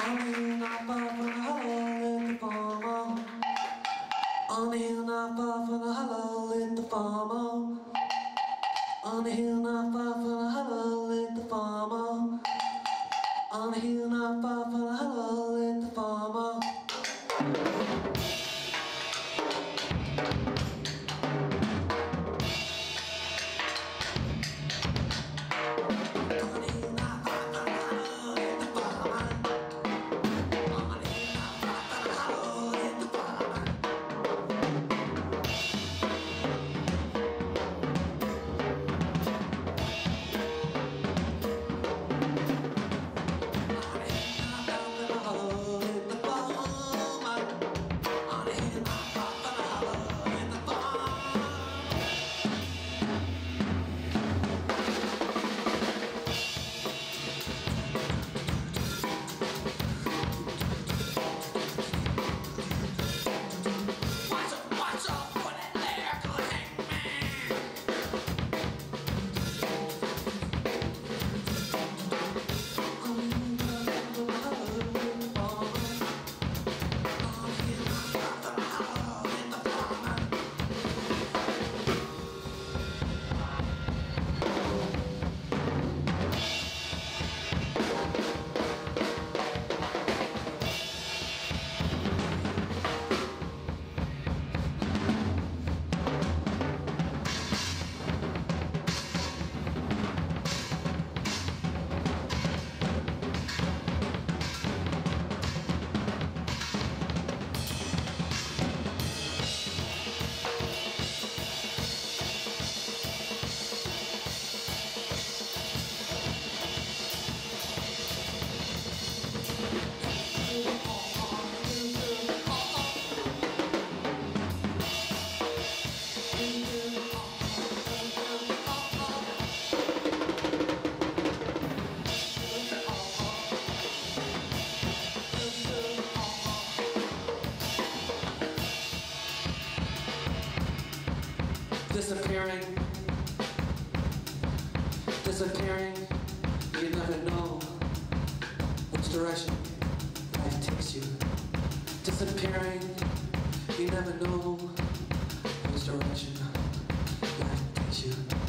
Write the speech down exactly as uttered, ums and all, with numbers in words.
On the hill not far from the hollow lit the farmer. On the hill not far from the hollow lit the farmer. On the hill not far from the hollow lit the farmer. On the hill not far from the hollow lit the farmer. Disappearing, disappearing, you never know which direction life takes you. Disappearing, you never know which direction life takes you.